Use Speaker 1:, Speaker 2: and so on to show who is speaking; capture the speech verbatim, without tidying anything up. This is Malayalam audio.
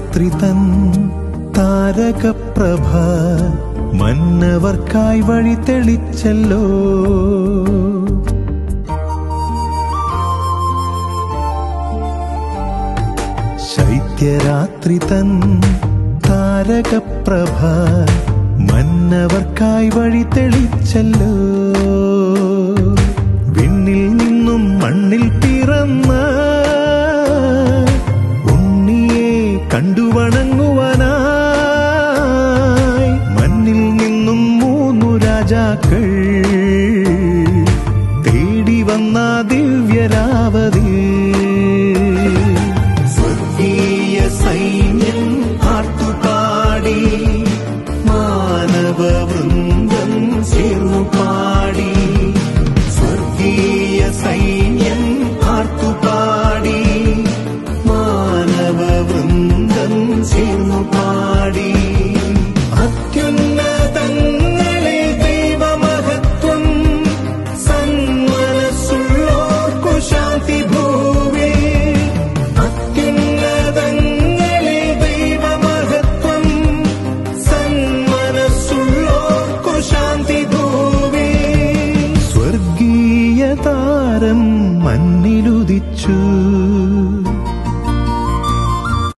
Speaker 1: ചൈത്യരാത്രി തൻ താരകപ്രഭ മന്നവർക്കായി വഴി തെളിച്ചല്ലോ. ചൈത്യരാത്രി തൻ താരകപ്രഭ മന്നവർക്കായി വഴി തെളിച്ചല്ലോ. വിണ്ണിൽ നിന്നും മണ്ണിൽ പിറന്ന ഉണ്ണിയെ കണ്ടു വണങ്ങുവാനായി മണ്ണിൽ നിന്നും മൂന്നു രാജാക്കൾ തേടി വന്ന ദിവ്യരാവതി.